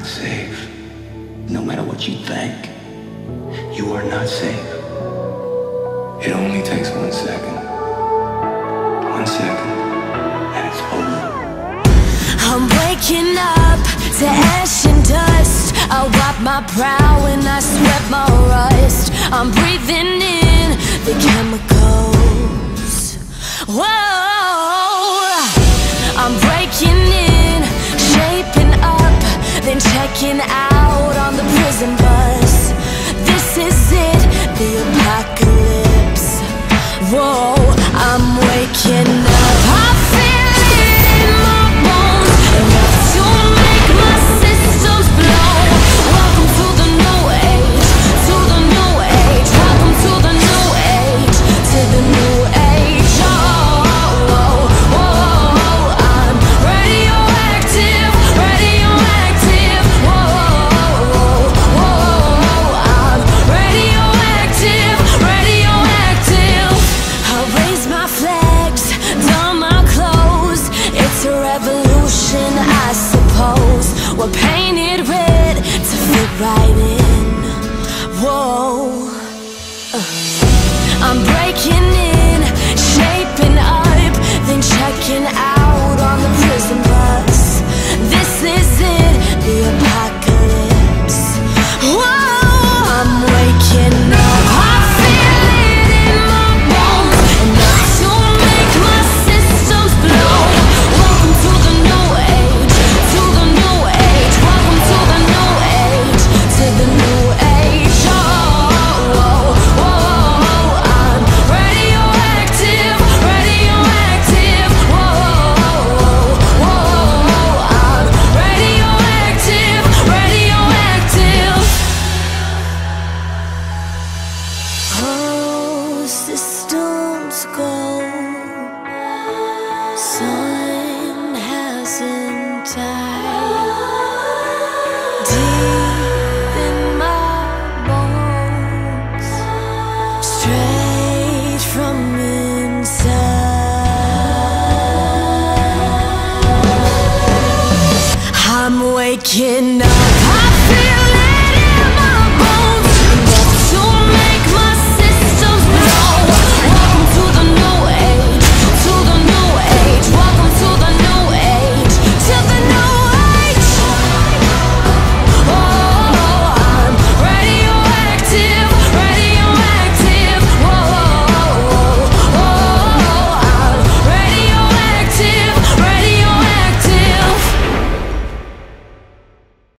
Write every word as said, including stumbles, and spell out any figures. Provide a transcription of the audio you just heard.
not safe. No matter what you think, you are not safe. It only takes one second. One second, and it's over. I'm waking up to ash and dust. I wipe my brow and I sweat my rust. I'm breathing in the chemicals. Whoa, I'm breaking in, shaping up, then checking out on the prison bus. This is it, the apocalypse. Whoa, I'm waking up. I feel it in my bones, enough to make my systems blow. Welcome to the new age, to the new age. Welcome to the new age, to the new age. Oh, oh, oh, I'm radioactive, radioactive. Whoa, whoa, whoa, I'm radioactive, radioactive. I raise my flags, don my clothes. It's a revolution, I suppose. We're painted red to fit right in. Whoa, I'm breaking in, shaping up, then checking out on the prison bus. This is it, the apocalypse. Whoa, I'm waking up. I feel it in my bones, enough to make my systems blow. Welcome to the new age, to the new age. Welcome to the new age, to the new age. Oh, whoa, whoa, I'm radioactive, radioactive. Whoa, whoa, I'm radioactive, radioactive. Oh, systems go. Sun hasn't died. Deep in my bones, straight from inside. I'm waking up.